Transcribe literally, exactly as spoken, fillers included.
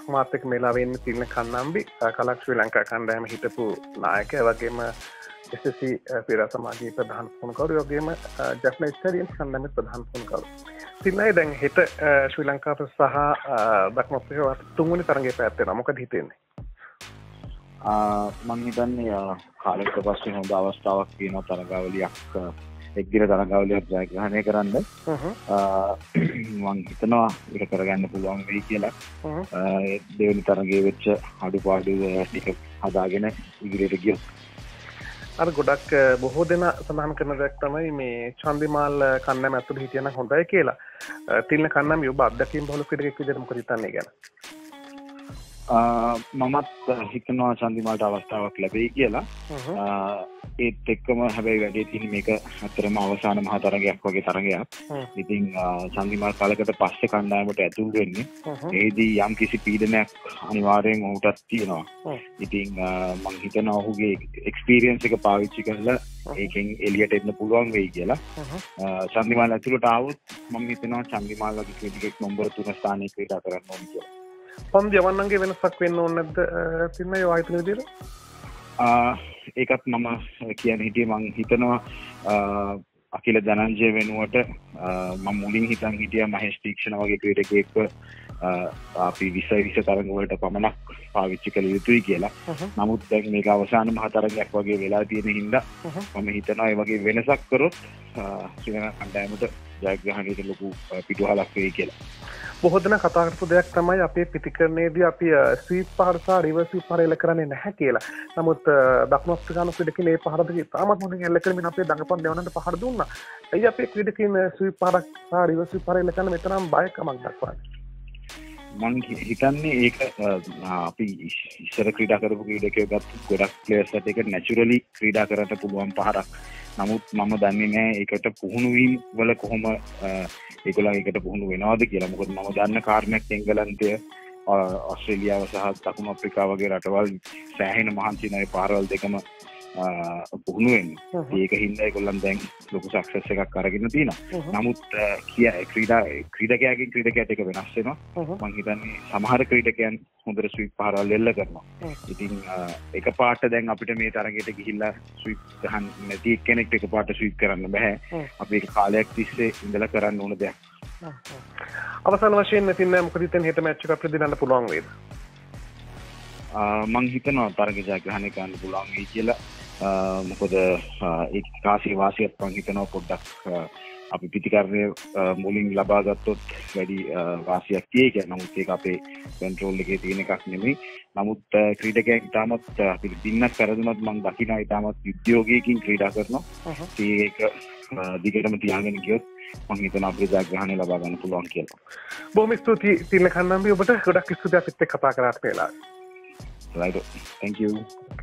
මාත් එක්ක මේලා වෙන්නේ තින්න කන්නම්බි කලක් ශ්‍රී ලංකා කණ්ඩායම හිටපු නායකයා වගේම එස් එස් සී පෙරා සමාජයේ ප්‍රධාන පුහුණුකරු වගේම ජැප්නීස් ස්ටඩියන්ස් කණ්ඩායමේ ප්‍රධාන පුහුණුකරු. තින්නයි දැන් හෙට ශ්‍රී ලංකාවට සහ දකුණු අප්‍රිකාවට තුන්වෙනි තරඟය පැවැත්වෙනවා. මොකද හිතෙන්නේ? මම හිතන්නේ කාලයකට පස්සේ හොඳ අවස්ථාවක් තියෙනවා තරඟාවලියක් එක්දින තරඟාවලියක් ජයග්‍රහණය කරන්න. මම හිතනවා ඒක කරගන්න පුළුවන් වෙයි කියලා. දෙවෙනි තරඟයේ වෙච්ච අඩුපාඩු ටික හදාගෙන ඉදිරියට ගියොත්. අර ගොඩක් බොහෝ දෙනා සඳහන් කරන දෙයක් තමයි මේ චන්දිමාල් කන්නම ඇතුළේ හිටියනම් හොඳයි කියලා. තින්න කන්නම ඔබ අත්දැකීම් බහුල ක්‍රීඩකයෙක් විදිහට මොකද හිතන්නේ ගැන? මමත් හිතනවා චන්දිමාල්ට අවස්ථාවක් ලැබෙයි කියලා. ඒත් එක්කම හැබැයි වැඩේ තියෙන්නේ මේක අතරම අවසාන මහා තරගයක් වගේ තරගයක්. ඉතින් චන්දිමාල් කාලයකට පස්සේ කණ්ඩායමට ඇතුල් වෙන්නේ. ඒදී යම් කිසි පීඩනයක් අනිවාර්යෙන් ඔහුටත් තියෙනවා. ඉතින් මම හිතනවා ඔහුගේ එක්ස්පීරියන්ස් එක පාවිච්චි කරලා ඒකෙන් එළියට එන්න පුළුවන් වෙයි කියලා. චන්දිමාල් ඇතුළට ආවොත් මම හිතනවා චන්දිමාල් වගේ ක්‍රීඩකෙක් නම්බර තුන ස්ථානයේ ක්‍රීඩා කරන්න ඕනේ කියලා. පන්දු යවන්නන්ගේ වෙනසක් වෙන්න ඕනේ නැද්ද තින්නයි ඔය ආයතන විදියට? ඒකත් මම කියන හිටියේ මං හිතනවා අකිල ධනංජය වෙනුවට මම මුලින් හිතන් හිටියා මහේෂ් තීක්ෂණ වගේ ක්‍රීඩකයෙක්ව අපි විස විස තරඟ වලට පමණක් පාවිච්චි කළ යුතුයි කියලා. නමුත් දැන් මේක අවසාන මහ තරඟයක් වගේ වෙලා තියෙන හින්දා මම හිතනවා ඒ වගේ වෙනසක් කරොත් ශ්‍රී ලංකා කණ්ඩායමට ජයග්‍රහණයට ලොකු පිටුවහලක් වෙයි කියලා. බොහෝ දෙනා කතා කරපු දෙයක් තමයි අපේ පිටිකරණයේදී අපි ස්වීප් පහර සහ රිවර්ස් ස්වීප් පහර එල්ල කරන්නේ නැහැ කියලා. නමුත් දකුණු අප්‍රිකානු ක්‍රීඩකයන් මේ පහර දෙක තාමත් හොඳින් එල්ල කරමින් අපේ දඟපන් දෙවනන්ට පහර දුන්නා. එයි අපේ ක්‍රීඩකයන් ස්වීප් පහර සහ රිවර්ස් ස්වීප් පහර එල්ල කරන මෙතරම් බයකමක් දක්වන්නේ. මම හිතන්නේ ඒක අපි ඉස්සර ක්‍රීඩා කරපු ක්‍රීඩකයෝ ගත්ත ගොඩක් ප්ලේයර්ස්ට ඒක නැචරලි ක්‍රීඩා කරන්න පුළුවන් පහරක්. නමුත් මම දන්නේ නැහැ ඒකට පුහුණු වීම වල කොහොම ඒගොල්ලෝ ඒකට පුහුණු වෙනවද කියලා. මොකද මම දන්න කාරණයක් එංගලන්තය ඕස්ට්‍රේලියාව සහ දකුණු අප්‍රිකාව වගේ රටවල් සෑහෙන මහන්සි නැහැ පාරවල් දෙකම පුහුණු වෙන්න. ඒක හින්දා ඒගොල්ලන් දැන් ලොකු සක්සස් එකක් අරගෙන තියෙනවා. නමුත් කිය ක්‍රීඩා ක්‍රීඩකයාගෙන් ක්‍රීඩකයාට ඒක වෙනස් වෙනවා. මම හිතන්නේ සමහර ක්‍රීඩකයන් හොඳට ස්වීප් පහරවල් එල්ල කරනවා. ඉතින් එකපාරට දැන් අපිට මේ තරගයට ගිහිල්ලා ස්වීප් ගහන්න නැති කෙනෙක්ට එකපාරට ස්වීප් කරන්න බෑ. අපි ඒක කාලයක් තිස්සේ ඉඳලා කරන්න ඕන දෙයක්. අවසාන වශයෙන් නැතිනම් මොකද හිතන්නේ හෙට මැච් එක අපිට දිනන්න පුළුවන් වේද? මම හිතනවා තරග ජයග්‍රහණය කරන්න පුළුවන් වෙයි කියලා. මොකද ඒ කාසිය වාසියත් මම හිතනවා පොඩ්ඩක් අපි පිටිකරණය මුලින් ලබා ගත්තොත් වැඩි වාසියක් තියෙයි කියලා. නමුත් ඒක අපේ කන්ට්‍රෝල් එකේ තියෙන එකක් නෙමෙයි. නමුත් ක්‍රීඩකයෙක් ඉතාමත් අපි දින්නක් කරදුනොත් මම දකිනවා ඉතාමත් උද්‍යෝගයකින් ක්‍රීඩා කරනවා. ඒක දිගටම තියාගෙන ගියොත් මම හිතනවා අපේ ජයග්‍රහණය ලබා ගන්න පුළුවන් කියලා. බොහොම ස්තුතියි තින්න කන්නම්බි ඔබට ගොඩක් ස්තුතියි අපිත් එක්ක කතා කරාට වෙලාවට. Right. Thank you.